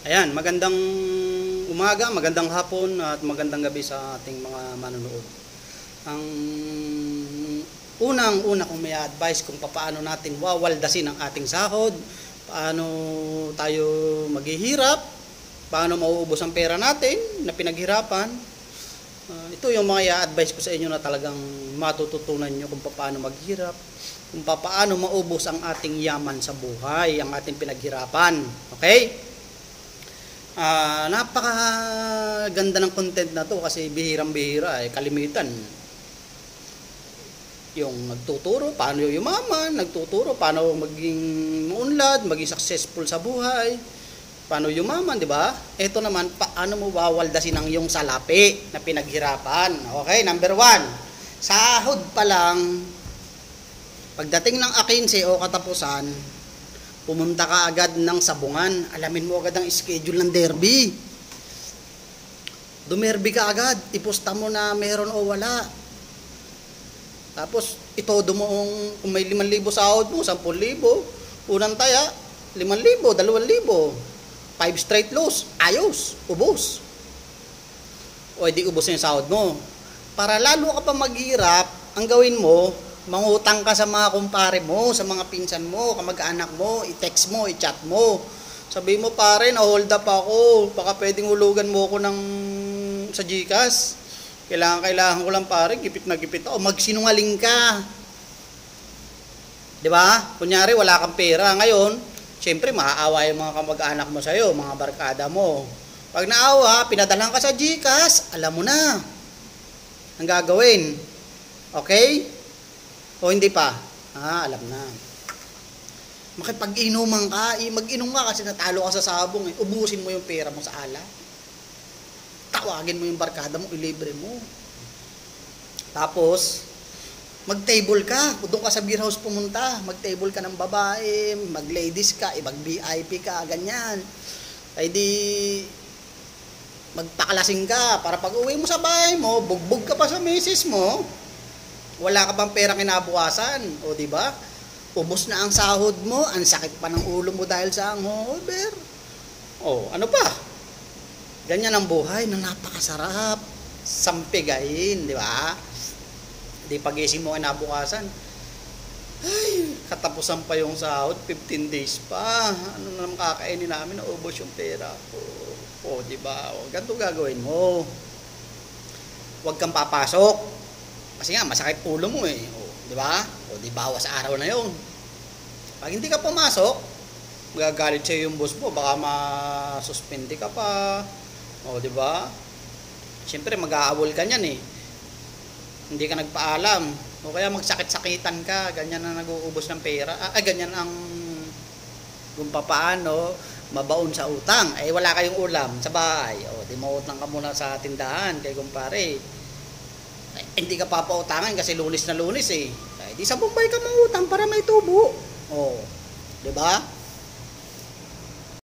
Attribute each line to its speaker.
Speaker 1: Ayan, magandang umaga, magandang hapon at magandang gabi sa ating mga manonood. Ang unang-una kong may advice kung paano natin wawaldasin ang ating sahod, paano tayo maghihirap, paano mauubos ang pera natin na pinaghirapan. Ito yung mga i-advise ko sa inyo na talagang matututunan nyo kung paano maghirap, kung paano maubos ang ating yaman sa buhay, ang ating pinaghirapan. Okay? Napakaganda ng content na to kasi bihirang-bihira, kalimitan. Yung nagtuturo paano yumaman, nagtuturo paano maging maunlad, maging successful sa buhay, paano yumaman, di ba? Ito naman, paano mo wawaldasin ang iyong salapi na pinaghirapan. Okay, number 1, sahod pa lang, pagdating ng 15 o katapusan, pumunta ka agad ng sabungan. Alamin mo agad ang schedule ng derby. Dumerby ka agad. Iposta mo na meron o wala. Tapos, itodo mo kung may 5,000 sahod mo, 10,000. Unang taya, 5,000, 2,000. 5 straight loss. Ayos. Ubos. O, edi ubos na yung sahod mo. Para lalo ka pa maghirap, ang gawin mo, mangutang ka sa mga kumpare mo, sa mga pinsan mo, kamag-anak mo, i-text mo, i-chat mo. Sabi mo, pare, na-hold up ako. Baka pwedeng hulugan mo ako sa GCash. Kailangan ko lang, pare, gipit na gipit ako. Magsinungaling ka. Di ba? Kunyari, wala kang pera. Ngayon, syempre, maaawa yung mga kamag-anak mo sa'yo, mga barkada mo. Pag naawa, pinadalang ka sa GCash, alam mo na ang gagawin. Okay? O hindi pa? Alam na. Makipag-inuman ka, mag-inom ka kasi natalo ka sa sabong. Ubusin mo yung pera mo sa ala. Tawagin mo yung barkada mo, ilibre mo. Tapos, mag-table ka. Doon ka sa beer house pumunta. Mag-table ka ng babae, mag-ladies ka, mag-VIP ka, ganyan. Ay di, magpakalasing ka para pag uwi mo sa bahay mo, bugbog ka pa sa misis mo. Wala ka bang pera kinabukasan? O di ba? Ubos na ang sahod mo, ang sakit pa ng ulo mo dahil sa hangover. O, ano pa? Ganyan ang buhay na napakasarap. Sampigayin, di ba? Di pagising mo kinabukasan. Ay, katapusan pa yung sahod, 15 days pa. Ano na naman kakainin namin na ubos yung pera ko. O, di ba? O, ganito gagawin mo. Huwag kang papasok. Kasi nga, masakit ulo mo eh. O, di ba? O, di bawas araw na yun. Pag hindi ka pumasok, magagalit sa'yo yung boss mo. Baka masuspindi ka pa. O, di ba? Siyempre, mag-aawol ka niyan eh. Hindi ka nagpaalam. O kaya magsakit-sakitan ka. Ganyan na nag-uubos ng pera. Ganyan ang kung paano mabaon sa utang. Wala kayong ulam sa bahay. O, di mautang ka muna sa tindahan kay kumpare. Hindi ka papautangan kasi Lunes na Lunes eh. Di sa Bombay ka mangutang para may tubo. Oh, 'di ba?